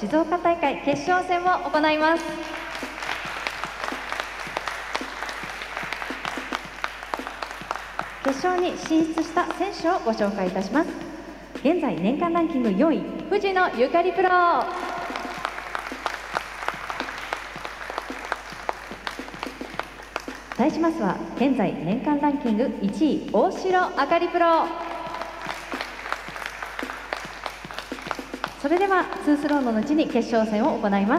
静岡大会決勝戦を行います。決勝に進出した選手をご紹介いたします。現在年間ランキング4位、藤野ゆかりプロ。対しますは現在年間ランキング1位、大城あかりプロ。それでは2スローの後に決勝戦を行います。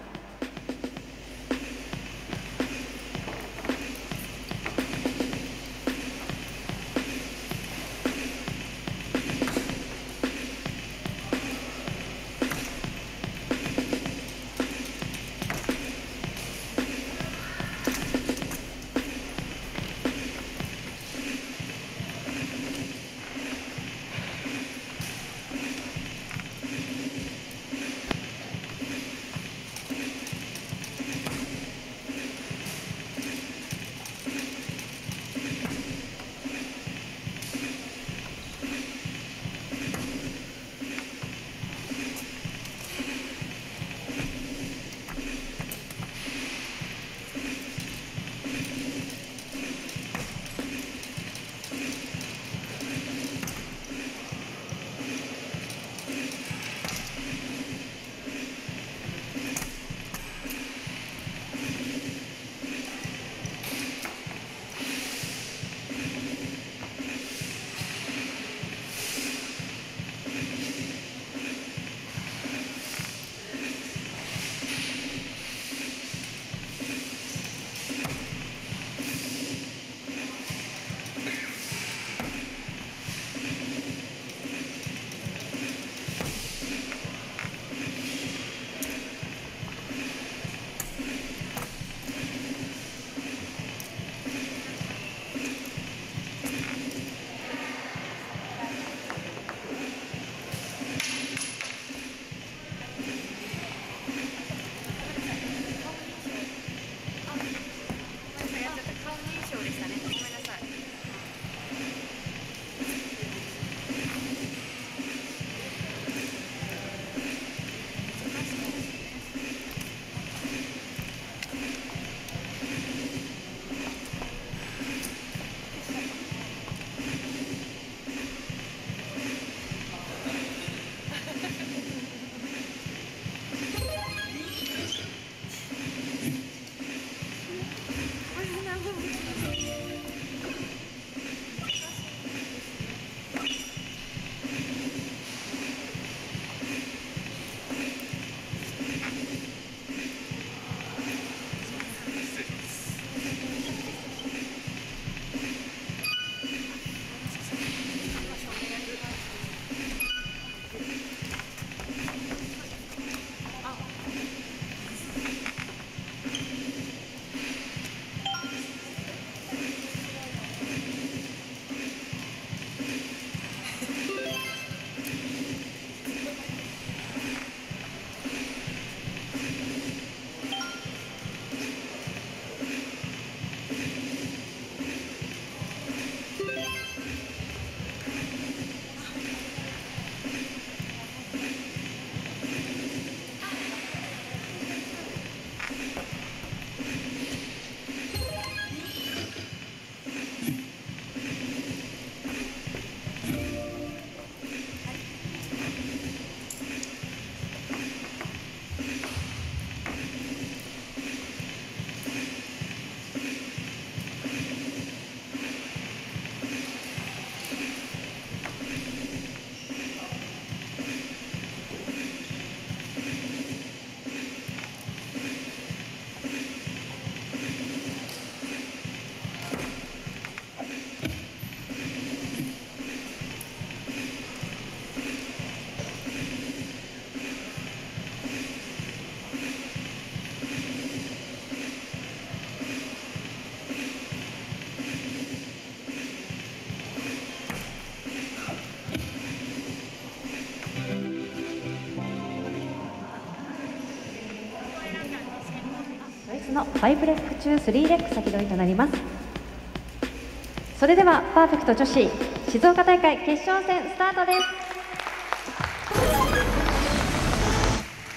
の5レッグ中3レッグ先取りとなります。それではパーフェクト女子静岡大会決勝戦スタートです。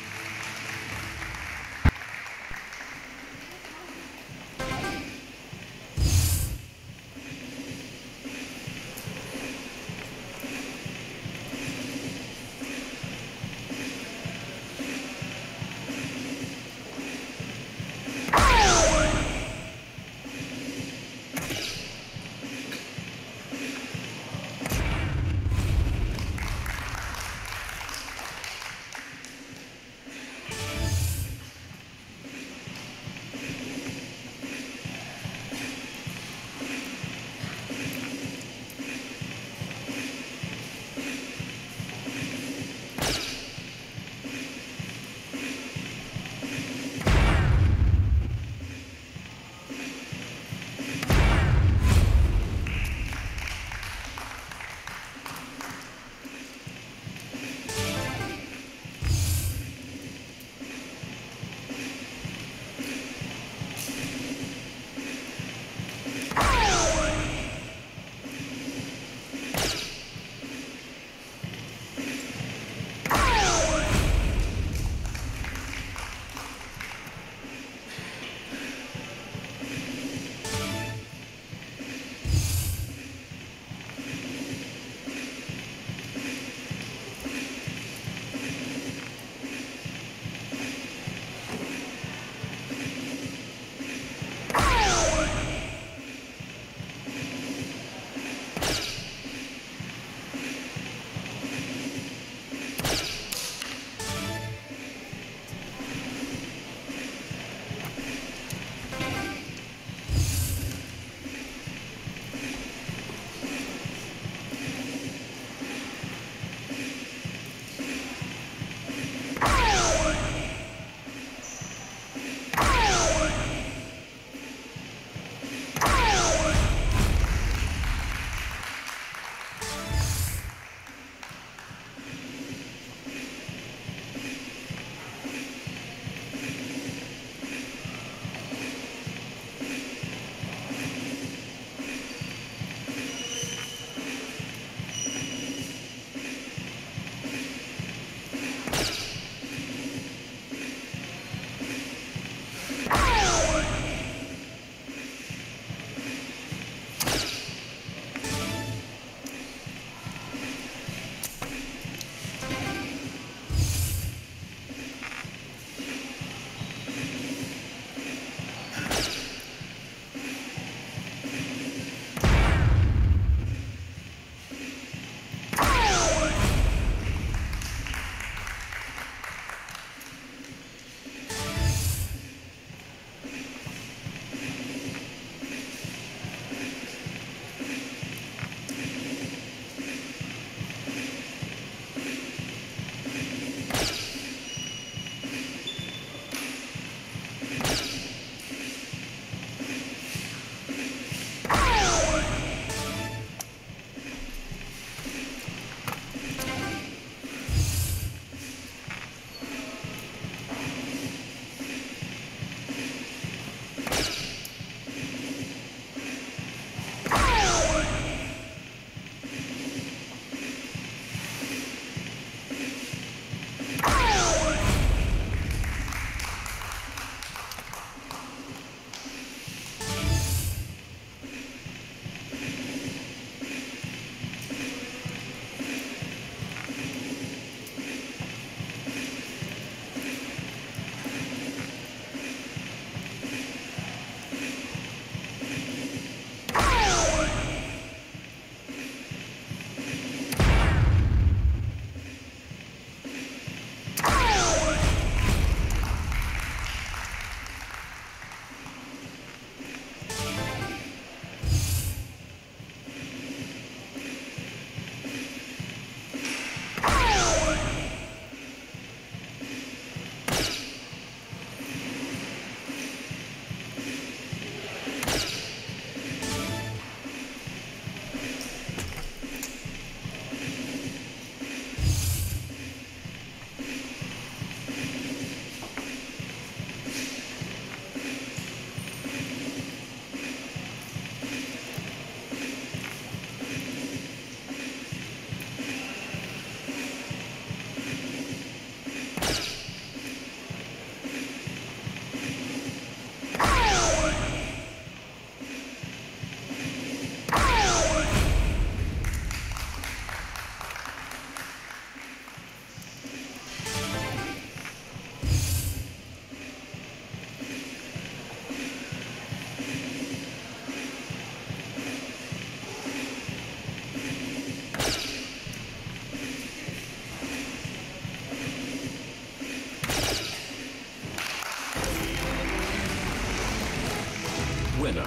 winner.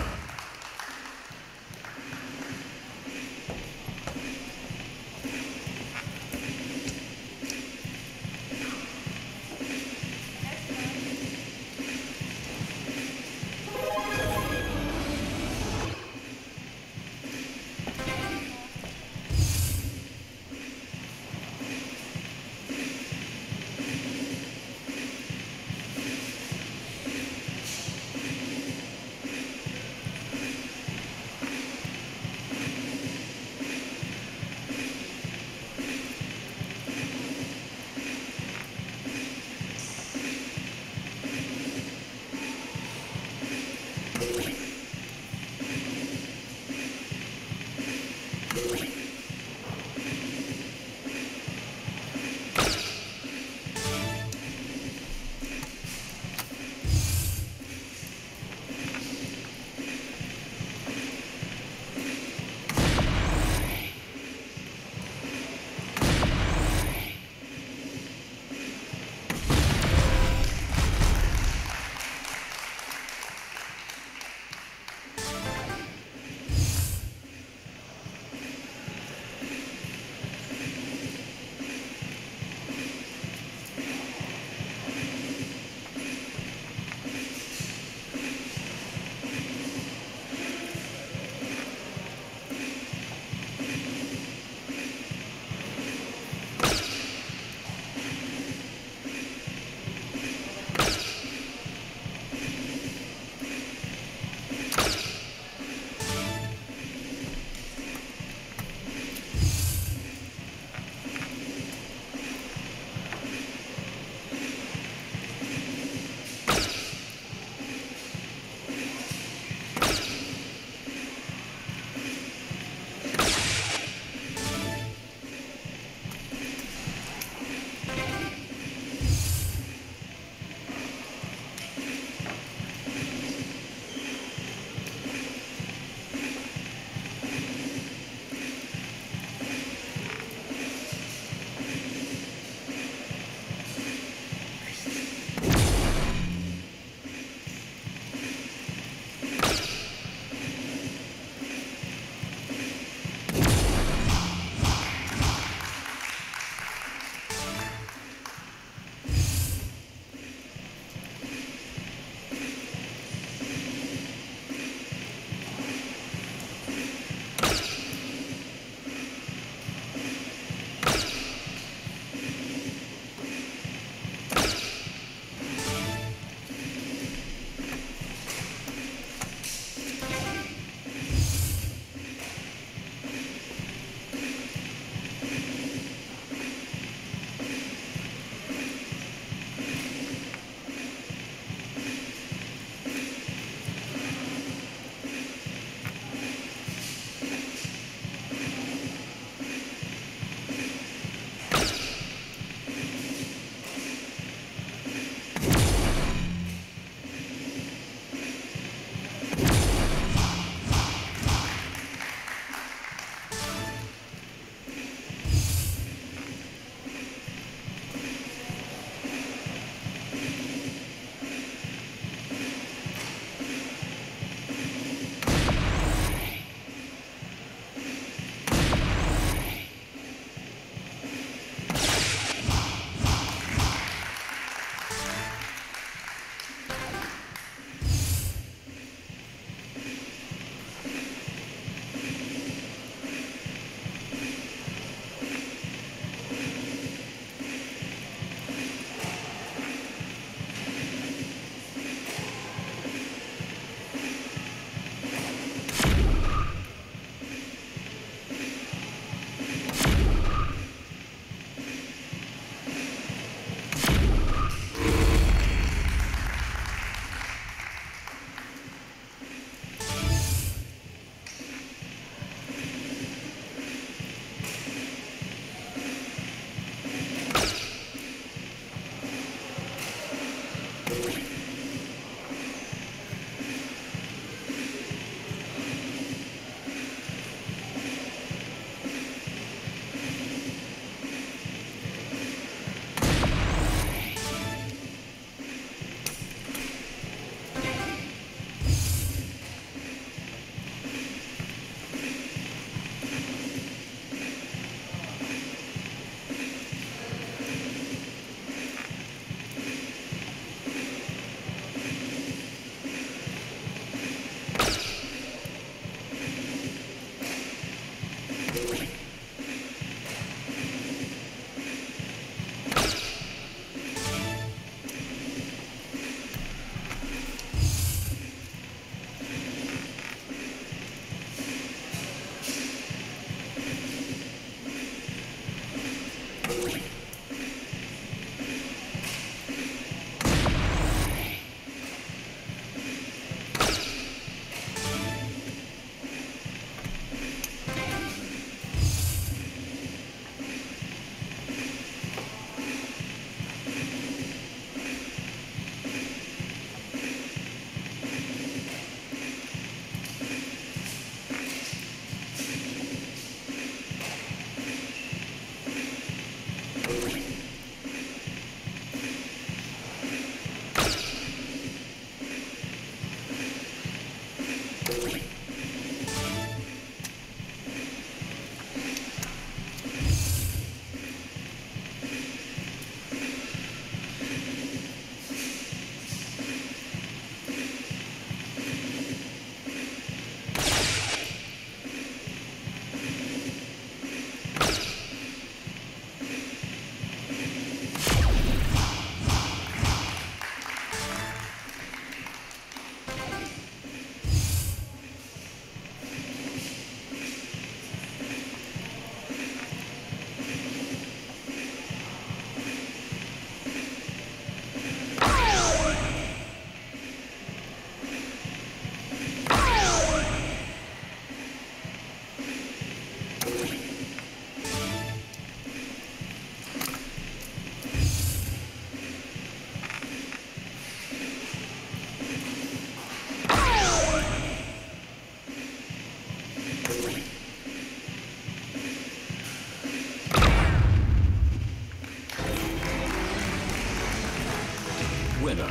Winner.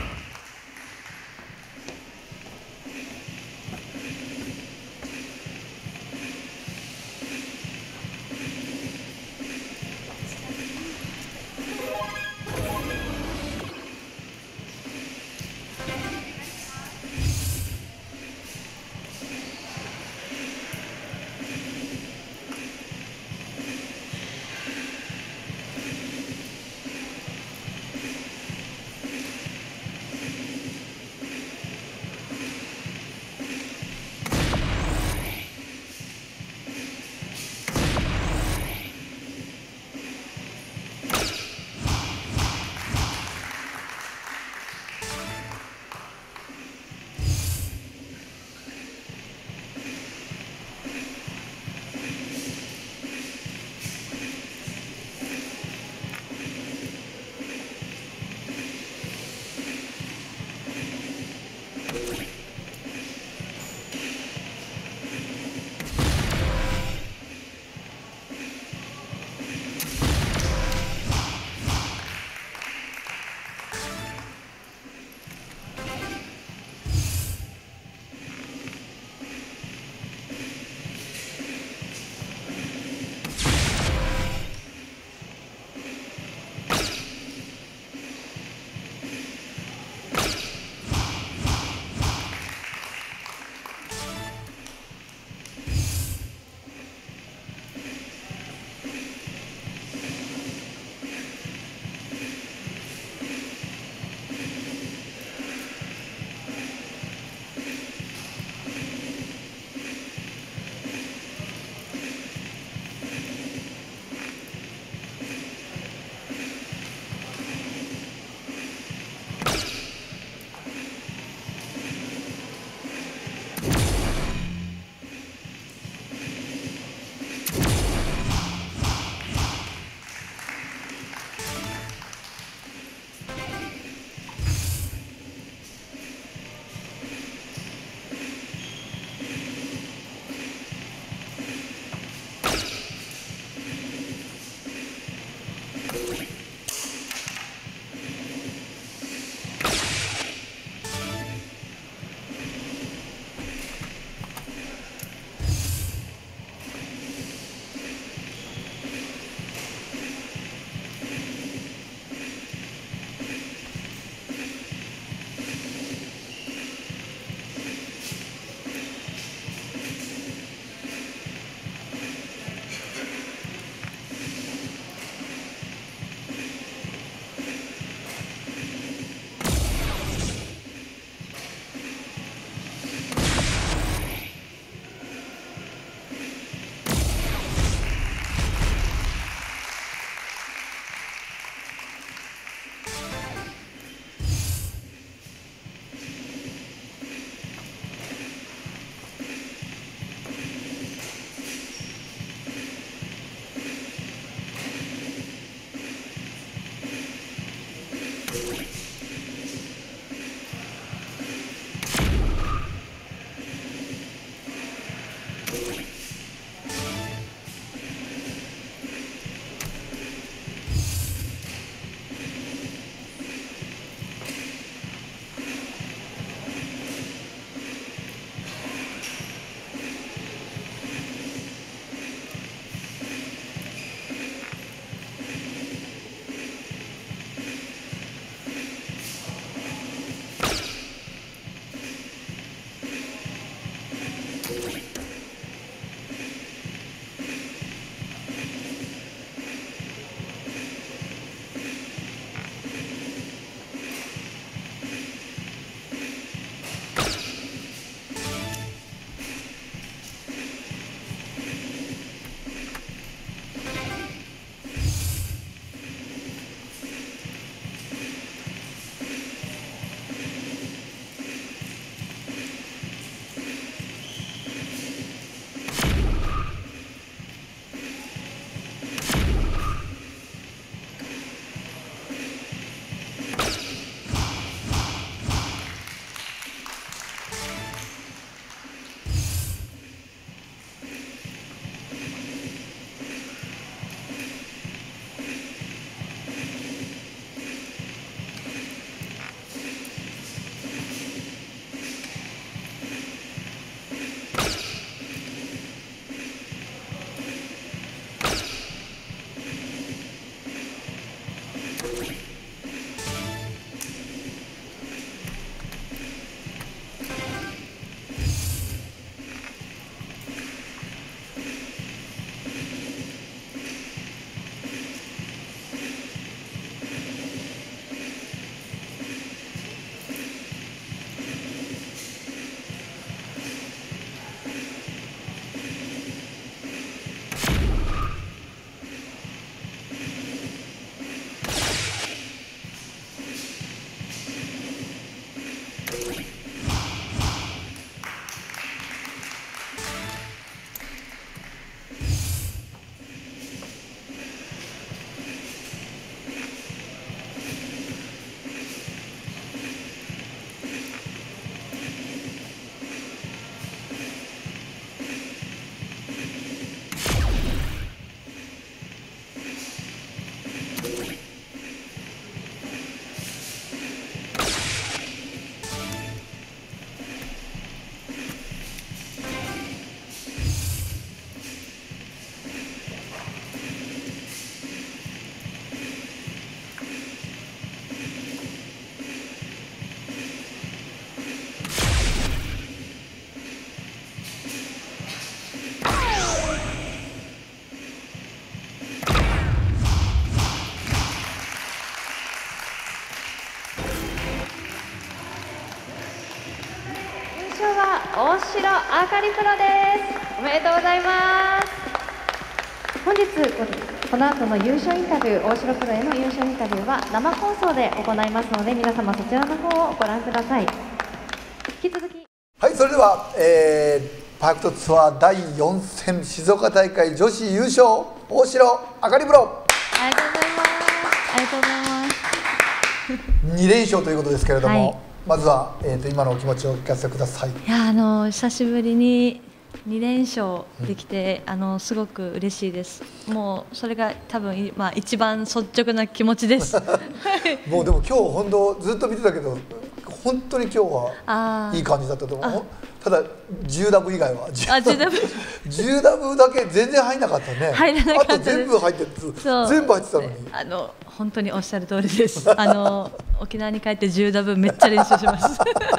大城あかりプロです。おめでとうございます。本日この後の優勝インタビュー、大城プロへの優勝インタビューは生放送で行いますので、皆様そちらの方をご覧ください。引き続き、 はい、それでは、パークトツアー第4戦静岡大会女子優勝大城あかりプロ、 ありがとうございます。ありがとうございます。 2連勝ということですけれども、 はい、 まずは、今のお気持ちをお聞かせください。 いや久しぶりに2連勝できて、すごく嬉しいです。もうそれが多分、一番率直な気持ちです。 もうでも今日本当ずっと見てたけど本当に今日はいい感じだったと思う。ただ10ダブ以外は10ダブだけ全然入んなかったね。 入らなかったです。 あと全部入って全部入ってたのに。 本当におっしゃる通りです。沖縄に帰って10ダブめっちゃ練習します。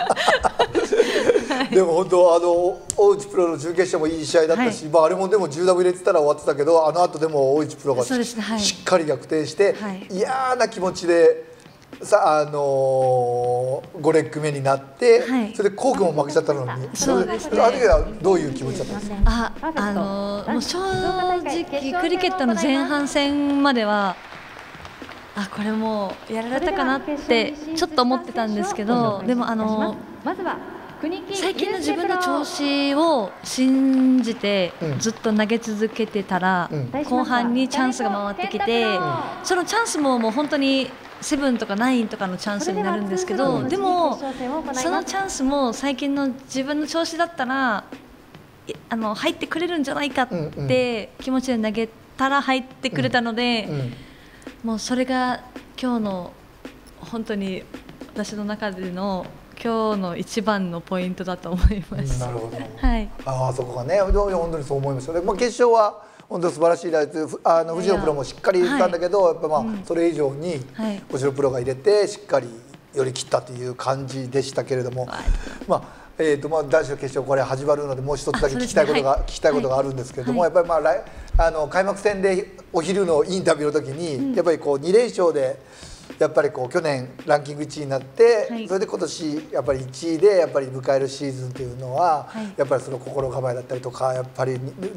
でも本当大内プロの準決勝もいい試合だったし、あれもでも10ダブ入れてたら終わってたけど、あの後でも大内プロがしっかり逆転して嫌な気持ちでさ5レッグ目になって、それでコークも負けちゃったのに、 そうですね。 あの時はどういう気持ちだったんですか？ もう正直クリケットの前半戦まではこれもうやられたかなってちょっと思ってたんですけど、でも最近の自分の調子を信じてずっと投げ続けてたら、後半にチャンスが回ってきて、そのチャンスももう本当に7とか9とかのチャンスになるんですけど、でもそのチャンスも最近の自分の調子だったら入ってくれるんじゃないかって気持ちで投げたら入ってくれたので、もうそれが今日の本当に私の中での今日の一番のポイントだと思います。 なるほど。 はい。 そこがね、本当にそう思いますよね。決勝は本当素晴らしいライト、藤野プロもしっかり入れたんだけど、やっぱそれ以上に藤野プロが入れてしっかり寄り切ったという感じでしたけれども、男子の決勝これ始まるのでもう一つだけ聞きたいことがあるんですけれども、やっぱり開幕戦でお昼のインタビューの時にやっぱり2連勝で。やっぱり去年ランキング1位になって、それで今年やっぱり1位でやっぱり迎えるシーズンっていうのは、やっぱりその心構えだったりとか、やっぱり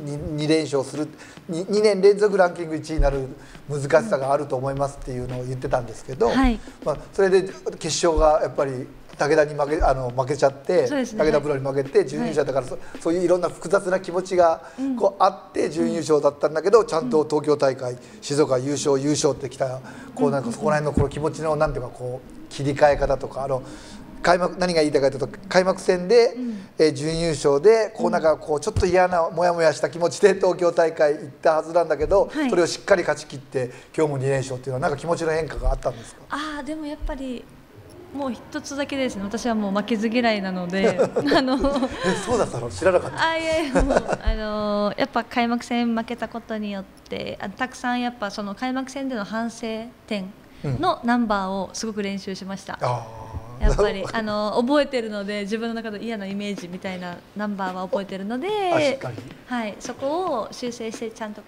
2連勝する 2年連続ランキング1位になる難しさがあると思いますっていうのを言ってたんですけど、それで決勝がやっぱり武田に負けちゃって、武田プロに負けて準優勝だから、そういういろんな複雑な気持ちがあって準優勝だったんだけど、ちゃんと東京大会静岡優勝ってきたなんかそこら辺の気持ちのなんていうか切り替え方とか、何が言いたいかというと、開幕戦で準優勝でなんかちょっと嫌なモヤモヤした気持ちで東京大会行ったはずなんだけど、それをしっかり勝ち切って今日も2連勝っていうのはなんか気持ちの変化があったんですか？ でもやっぱりもう一つだけですね。私はもう負けず嫌いなのでそうだったの？知らなかった。 もうやっぱ開幕戦負けたことによってたくさんやっぱその開幕戦での反省点のナンバーをすごく練習しました。やっぱり覚えてるので、自分の中で嫌なイメージみたいなナンバーは覚えてるので、そこを修正してちゃんと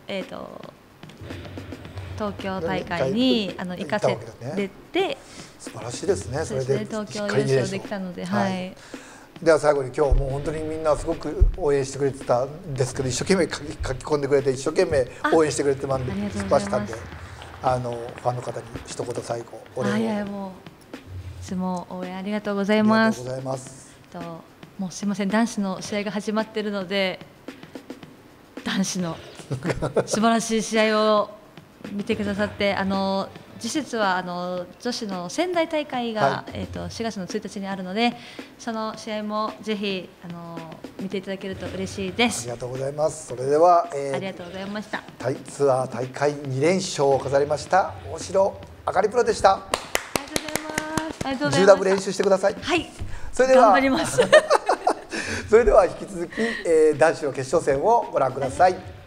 東京大会に行かせて素晴らしいですね。それで東京優勝できたので、 では最後に今日もう本当にみんなすごく応援してくれてたんですけど、一生懸命書き込んでくれて一生懸命応援してくれてましたんで、ファンの方に一言最後お礼を。 もういつも応援ありがとうございます。もうすいません、男子の試合が始まっているので、男子の素晴らしい試合を見てくださって、次節は女子の仙台大会が、4月の1日にあるので、その試合もぜひ見ていただけると嬉しいです。 ありがとうございます。それでは、 ありがとうございました。 ツアー大会2連勝を飾りました大城あかりプロでした。 ありがとうございます。 10ダブ練習してください。 はい。 それでは頑張ります。 それでは引き続き、男子の決勝戦をご覧ください。